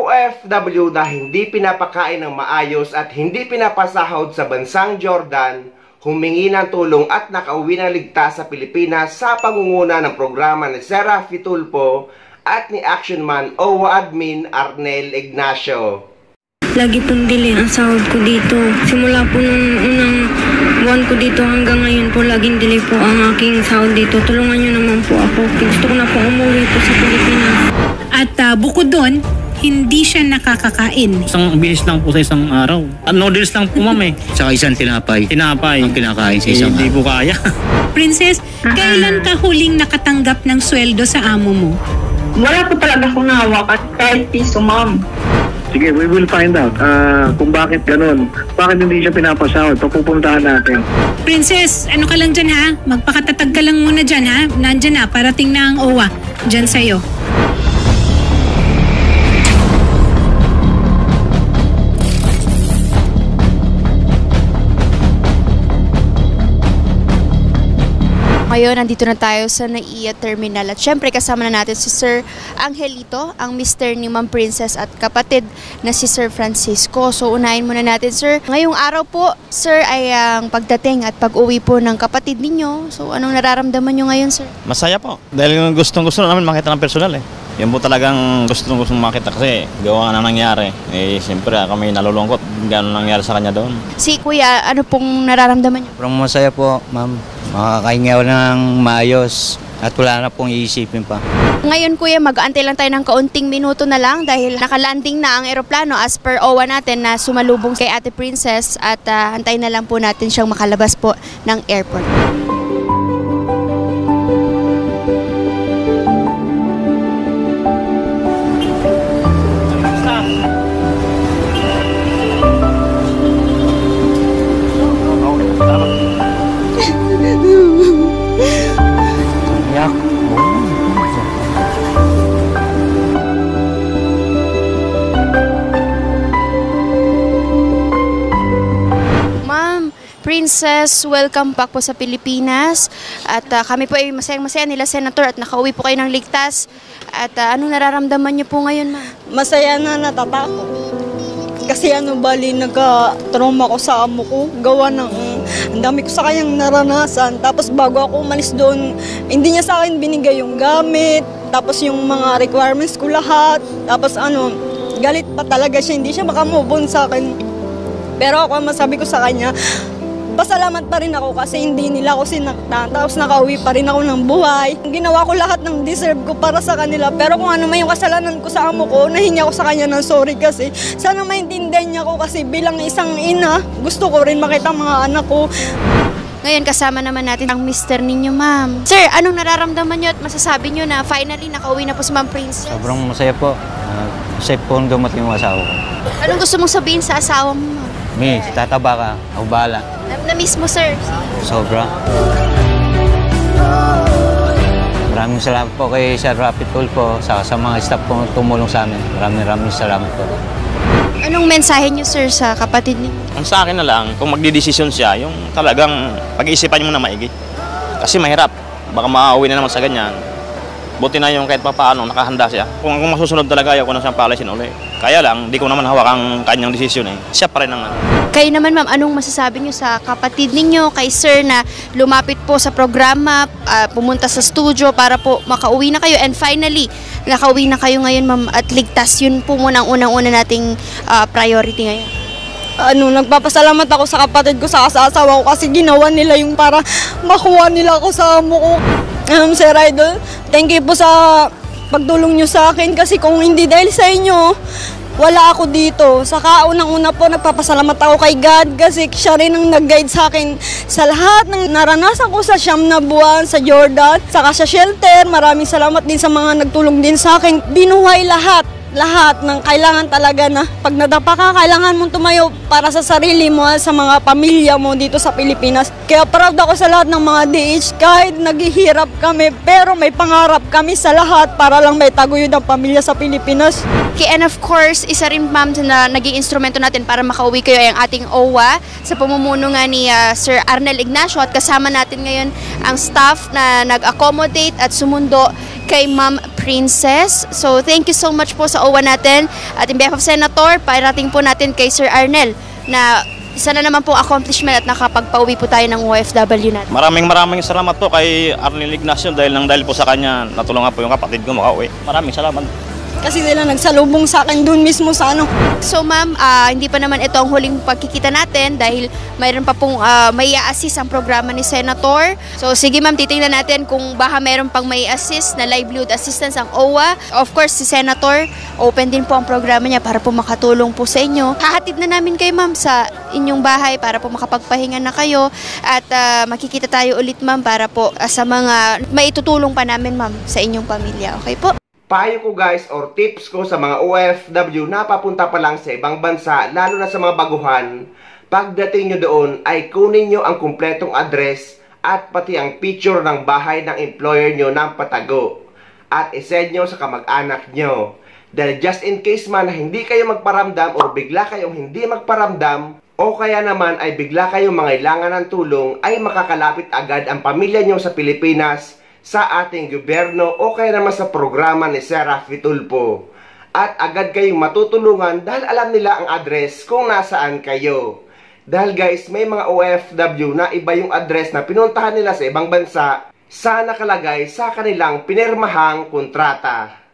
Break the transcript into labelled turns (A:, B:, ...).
A: OFW na hindi pinapakain ng maayos at hindi pinapasahod sa bansang Jordan, humingi ng tulong at nakauwi ng ligtas sa Pilipinas sa pangunguna ng programa ni Serafi Tulfo at ni Action Man OWA Admin Arnel Ignacio.
B: Lagi pong delay ang sahod ko dito. Simula po nung unang buwan ko dito hanggang ngayon po, laging delay po ang aking sahod dito. Tulungan niyo naman po ako. Gusto ko na po umuwi po sa Pilipinas.
C: At bukod doon, hindi siya nakakakain.
D: Isang bihis lang po sa isang araw. Noodles lang po, ma'am eh.
E: Saka isang tinapay.
D: Tinapay.
E: Ang kinakain sa isang
D: Hindi po kaya.
C: Princess, kailan ka huling nakatanggap ng sweldo sa amo mo?
F: Wala po talaga akong hawak at kahit piso, ma'am.
G: Sige, we will find out kung bakit ganun. Bakit hindi siya pinapasahod? Papupuntahan natin.
C: Princess, ano ka lang dyan ha? Magpakatatag ka lang muna dyan ha? Nandyan na, parating na ang OWA dyan sa'yo.
H: Ngayon, nandito na tayo sa NAIA Terminal at syempre kasama na natin si Sir Angelito, ang Mr. ni Ma'am Princess at kapatid na si Sir Francisco. So unahin muna natin, Sir. Ngayong araw po, Sir, ay ang pagdating at pag-uwi po ng kapatid ninyo. So anong nararamdaman nyo ngayon, Sir?
D: Masaya po. Dahil gustong-gusto namin makita ng personal eh. Yan po talagang gustong-gustong makita kasi gawa na nangyari. Eh, siyempre kami nalulungkot. Gano'n nangyari sa kanya doon.
H: Si Kuya, ano pong nararamdaman nyo?
E: Sobrang masaya po, ma'am. Makakahingaw ng maayos at wala na pong iisipin pa.
H: Ngayon, Kuya, mag-aantay lang tayo ng kaunting minuto na lang dahil nakalanding na ang eroplano as per OWA natin na sumalubong kay Ate Princess at antayin na lang po natin siyang makalabas po ng airport. Princess, welcome back po sa Pilipinas at kami po ay masayang-masaya nila Senator at nakauwi po kayo ng ligtas at anong nararamdaman niyo po ngayon, ma?
F: Masaya na, natatakot. Kasi bali nagka-trauma ko sa amo ko. Gawa ng ang dami ko sa kanyang naranasan. Tapos bago ako umalis doon, hindi niya sa akin binigay yung gamit. Tapos yung mga requirements ko lahat. Tapos galit pa talaga siya. Hindi siya makamove on sa akin. Pero ako, masabi ko sa kanya, pasalamat pa rin ako kasi hindi nila ako sinaktan. Tapos nakauwi pa rin ako ng buhay. Ginawa ko lahat ng deserve ko para sa kanila. Pero kung ano man yung kasalanan ko sa amo ko, nahingi ako sa kanya ng sorry kasi sana maintindihan niya ako kasi bilang isang ina, gusto ko rin makita mga anak ko.
H: Ngayon kasama naman natin ang mister ninyo, ma'am. Sir, anong nararamdaman niyo at masasabi niyo na finally nakauwi na po si Ma'am Princess?
E: Sobrang masaya po. Masaya po ang dumating yung asawa ko.
H: Anong gusto mong sabihin sa asawa mo, ma'am?
E: Miss, tataba ka. Ako bahala.
H: Na-miss mo, sir?
E: Sobra. Maraming salamat po kay Sir Rafi Tulfo sa mga staff po tumulong sa amin. Maraming salamat po.
H: Anong mensahe niyo, sir, sa kapatid niyo?
D: Ang sa akin na lang, kung magdidesisyon siya, yung talagang pag-iisipan niyo muna maigi. Kasi mahirap. Baka makauwi na naman sa ganyan. Buti na yung kahit pa paano nakahanda siya. Kung masusunod talaga, ayaw ko na siyang palisin ulit. Kaya lang, di ko naman hawak ang kanyang desisyon eh. Siya pa rin ang
H: Kayo naman, ma'am, anong masasabi niyo sa kapatid ninyo, kay sir na lumapit po sa programa, pumunta sa studio para po makauwi na kayo and finally, nakauwi na kayo ngayon, ma'am, at ligtas. Yun po muna ang unang-una nating priority ngayon.
F: Nagpapasalamat ako sa kapatid ko, sa asawa ko kasi ginawa nila yung para makuha nila ako sa amo ko. Sir Idol, thank you po sa pagtulong nyo sa akin kasi kung hindi dahil sa inyo, wala ako dito. Saka unang-una po, nagpapasalamat ako kay God kasi siya rin ang nag-guide sa akin sa lahat ng naranasan ko sa Siyam na buwan, sa Jordan, saka sa shelter. Maraming salamat din sa mga nagtulong din sa akin. Binuhay lahat ng kailangan talaga na pag nadapa ka, kailangan mong tumayo para sa sarili mo, sa mga pamilya mo dito sa Pilipinas. Kaya proud ako sa lahat ng mga DH kahit naghihirap kami pero may pangarap kami sa lahat para lang may taguyod ang pamilya sa Pilipinas.
H: Okay, and of course, isa rin, ma'am, na naging instrumento natin para makauwi kayo ay ang ating OWA sa pamumuno nga ni Sir Arnel Ignacio at kasama natin ngayon ang staff na nag-accommodate at sumundo kay Ma'am Princess. So thank you so much po sa OWA natin. At in behalf of Senator, parating po natin kay Sir Arnel na isa na naman po accomplishment at nakapagpauwi po tayo ng OFW natin.
D: Maraming salamat po kay Arnel Ignacio dahil po sa kanya natulungan po yung kapatid ko makauwi. Maraming salamat.
F: Kasi sila nagsalubong sa akin doon mismo sa ano.
H: So ma'am, hindi pa naman ito ang huling pagkikita natin dahil mayroon pa pong may assist ang programa ni Senator. So sige ma'am, titingnan natin kung baka mayroon pang may assist na livelihood assistance ang OWA. Of course, si Senator, open din po ang programa niya para po makatulong po sa inyo. Hahatid na namin kayo ma'am sa inyong bahay para po makapagpahinga na kayo at makikita tayo ulit ma'am para po sa mga maitutulong pa namin ma'am sa inyong pamilya. Okay po?
A: Payo ko guys or tips ko sa mga OFW na papunta pa lang sa ibang bansa, lalo na sa mga baguhan, pagdating nyo doon ay kunin nyo ang kumpletong address at pati ang picture ng bahay ng employer nyo ng patago at isend nyo sa kamag-anak nyo. Dahil just in case man na hindi kayo magparamdam or bigla kayong hindi magparamdam o kaya naman ay bigla kayong mangailangan ng tulong, ay makakalapit agad ang pamilya nyo sa Pilipinas sa ating gobyerno o kaya naman sa programa ni Sir Rafi Tulfo. At agad kayong matutulungan dahil alam nila ang address kung nasaan kayo. Dahil guys, may mga OFW na iba yung address na pinuntahan nila sa ibang bansa sa nakalagay sa kanilang pinirmahang kontrata.